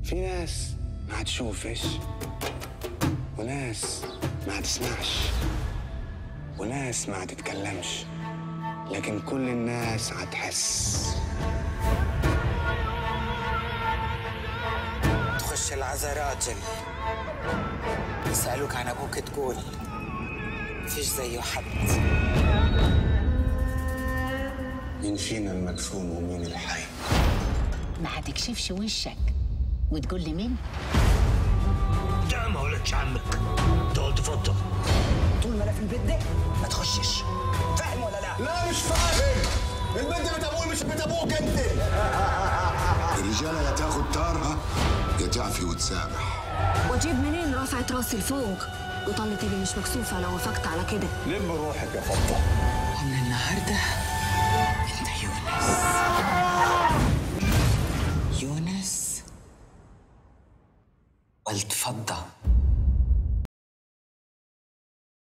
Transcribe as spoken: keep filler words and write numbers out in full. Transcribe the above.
في ناس ما هتشوفش، وناس ما هتسمعش، وناس ما هتتكلمش، لكن كل الناس هتحس. تخش العزا راجل يسألوك عن أبوك تقول مفيش زيه حد. مين فينا المدفون ومين الحي؟ ما هتكشفش وشك وتقول لي مين؟ ده ما ولدش عمك، تقعد تفضل. طول ما أنا في البيت ده ما تخشش، فاهم ولا لا؟ لا مش فاهم. البنت بنت ابوي مش بنت ابوك انت. الرجاله يا تاخد طارها يا تعفي وتسامح. واجيب منين رفعت راسي لفوق وطلت اللي مش مكسوفه لو وافقت على كده؟ لم روحك يا فضه. ومن النهارده انت يونس. يونس ولد فضه.